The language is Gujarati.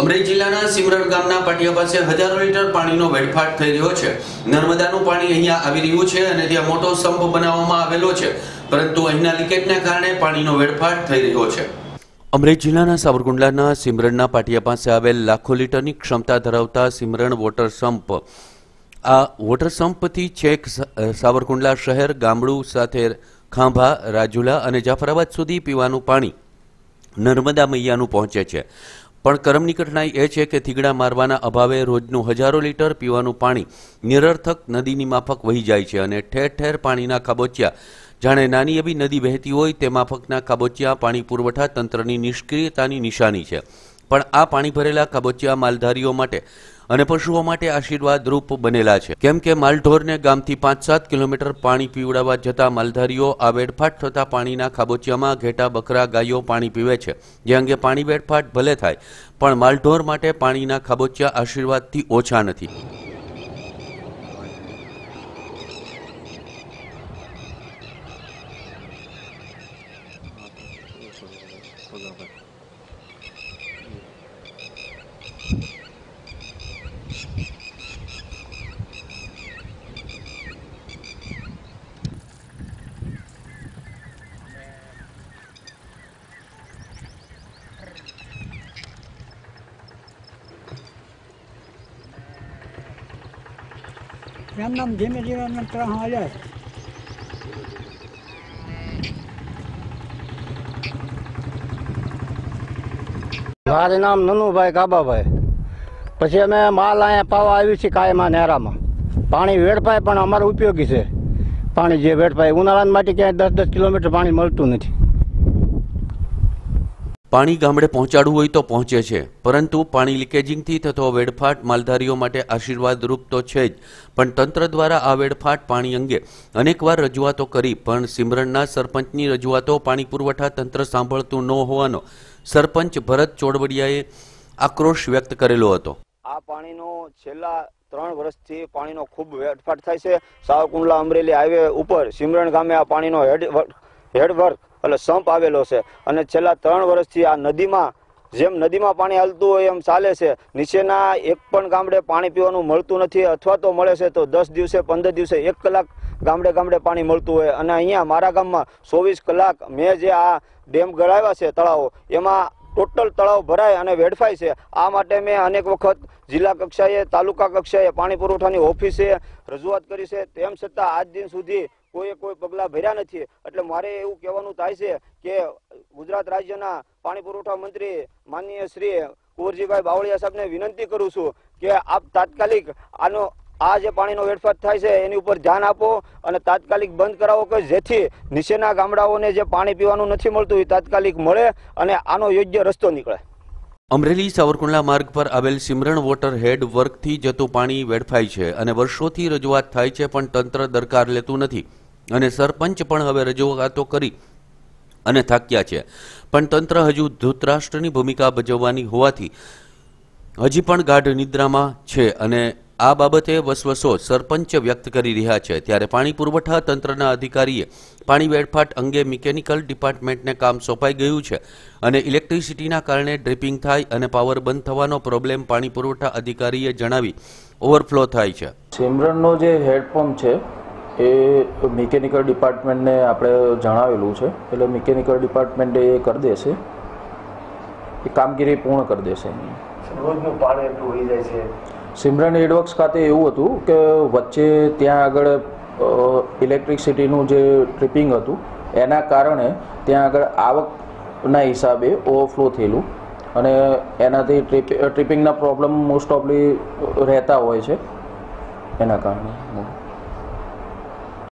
અમરેલી જિલ્લાના સિમરણ ગામના પાટિયા પાસે હજારો લીટર પાણીનો વેડફાટ થઈ રહ્યો છે। નર્મદાનું પાણી અહીંયા આવી રહ્યું છે અને ત્યાં મોટો સંપ બનાવવામાં આવેલો છે, પરંતુ અહીંના લીકેજના કારણે પાણીનો વેડફાટ થઈ રહ્યો છે। અમરેલી જિલ્લાના સાવરકુંડલાના સિમરણના પાટિયા પાસે આવેલ લાખો લીટરની ક્ષમતા ધરાવતા સિમરણ વોટર સંપ, આ વોટર સંપથી છેક સાવરકુંડલા શહેર, ગામડું સાથે ખાંભા, રાજુલા અને જાફરાબાદ સુધી પીવાનું પાણી નર્મદા મૈયાનું પહોંચે છે। પણ કરમની કઠણાઈ એ છે કે થીગડા મારવાના અભાવે રોજનું હજારો લીટર પીવાનું પાણી નિરર્થક નદીની માફક વહી જાય છે અને ઠેર ઠેર પાણીના ખાબોચિયા, જાણે નાની એવી નદી વહેતી હોય તે માફકના ખાબોચિયા પાણી પુરવઠા તંત્રની નિષ્ક્રિયતાની નિશાની છે। પણ આ પાણી ભરેલા ખાબોચિયા માલધારીઓ માટે અને પશુઓ માટે આશીર્વાદરૂપ બનેલા છે, કેમ કે માલઢોરને ગામથી 5-7 કિલોમીટર પાણી પીવડાવવા જતા માલધારીઓ આ વેડફાટ થતા પાણીના ખાબોચિયામાં ઘેટા, બકરા, ગાયો પાણી પીવે છે। જે અંગે પાણી વેડફાટ ભલે થાય, પણ માલઢોર માટે પાણીના ખાબોચિયા આશીર્વાદથી ઓછા નથી। એમ નામ ધીમે ધીમે એમને ત્રણ હાલ્યા। મારું નામ નનુભાઈ કાબાભાઈ। પછી અમે માલ અહીંયા પાવા આવી છીએ કાયમા નેરામાં। પાણી વેડફાય પણ અમારે ઉપયોગી છે। પાણી જે વેડફાય ઉનાળા માટે ક્યાંય 10-10 કિલોમીટર પાણી મળતું નથી। પાણી ગામડે પહોંચાડવું હોય તો પહોંચે છે, પરંતુ પાણી લીકેજિંગથી થતો વેડફાટ માલધારીઓ માટે આશીર્વાદરૂપ તો છે જ, પણ તંત્ર દ્વારા આ વેડફાટ પાણી અંગે અનેકવાર રજૂઆતો કરી પણ સિમરણના સરપંચની રજૂઆતો પાણી પુરવઠા તંત્ર સાંભળતું ન હોવાનો સરપંચ ભરત ચોડવડિયાએ આક્રોશ વ્યક્ત કરેલો હતો। આ પાણીનો છેલ્લા 3 વર્ષથી પાણીનો ખૂબ વેડફાટ થાય છે। સાવરકુંડલા અમરેલી હાઈવે ઉપર સિમરણ ગામે આ પાણીનો હેડવર્ક એટલે સંપ આવેલો છે અને છેલ્લા 3 વર્ષથી આ નદીમાં જેમ નદીમાં પાણી હાલતું હોય એમ ચાલે છે। નીચેના એક પણ ગામડે પાણી પીવાનું મળતું નથી, અથવા તો મળે છે તો 10 દિવસે 15 દિવસે 1 કલાક ગામડે પાણી મળતું હોય। અને અહીંયા મારા ગામમાં 24 કલાક મેં જે આ ડેમ ગળાવ્યા છે તળાવો, એમાં ટોટલ તળાવ ભરાય અને વેડફાય છે। આ માટે મેં અનેક વખત જિલ્લા કક્ષાએ, તાલુકા કક્ષાએ પાણી પુરવઠાની ઓફિસે રજૂઆત કરી છે, તેમ છતાં આજ દિન સુધી કોઈ પગલાં ભર્યા નથી। એટલે મારે એવું કહેવાનું થાય છે કે ગુજરાત રાજ્યના પાણી પુરવઠા મંત્રી માનનીય શ્રી કુંવરજીભાઈ બાવળિયા સાહેબને વિનંતી કરું છું કે આપ તાત્કાલિક આ જે પાણીનો વેડફાટ થાય છે એની ઉપર ધ્યાન આપો અને તાત્કાલિક બંધ કરાવો, કે જેથી નીચેના ગામડાઓને જે પાણી પીવાનું નથી મળતું એ તાત્કાલિક મળે અને આનો યોગ્ય રસ્તો નીકળે। અમરેલી સાવરકુંડલા માર્ગ પર આવેલ સિમરણ વોટર હેડ વર્કથી જતું પાણી વેડફાય છે અને વર્ષોથી રજૂઆત થાય છે, પણ તંત્ર દરકાર લેતું નથી અને સરપંચ પણ હવે રજૂઆતો કરી અને થાક્યા છે, પણ તંત્ર હજુ ધૃતરાષ્ટ્રની ભૂમિકા ભજવવાની હોવાથી હજી પણ ગાઢ નિદ્રામાં છે અને આ બાબતે વસવસો સરપંચ વ્યક્ત કરી રહ્યા છે। ત્યારે પાણી પુરવઠા તંત્રના અધિકારીએ પાણી વેડફાટ અંગે મિકેનિકલ ડિપાર્ટમેન્ટને કામ સોંપાઈ ગયું છે અને ઇલેક્ટ્રિસિટીના કારણે ડ્રિપિંગ થાય અને પાવર બંધ થવાનો પ્રોબ્લેમ પાણી પુરવઠા અધિકારીએ જણાવી ઓવરફ્લો થાય છે। સિમરણનો જે હેડપંપ છે એ મિકેનિકલ ડિપાર્ટમેન્ટને આપણે જણાવેલું છે, એટલે મિકેનિકલ ડિપાર્ટમેન્ટ એ કરી દેશે, એ કામગીરી પૂર્ણ કરી દેશે। રોજનું પાણી એટલું વહી જાય છે। સિમરણ હેડવર્ક્સ ખાતે એવું હતું કે વચ્ચે ત્યાં આગળ ઇલેક્ટ્રિસિટીનું જે ટ્રિપિંગ હતું એના કારણે ત્યાં આગળ આવકના હિસાબે ઓવરફ્લો થયેલું અને એનાથી ટ્રિપિંગના પ્રોબ્લેમ મોસ્ટ ઓફલી રહેતા હોય છે, એના કારણે।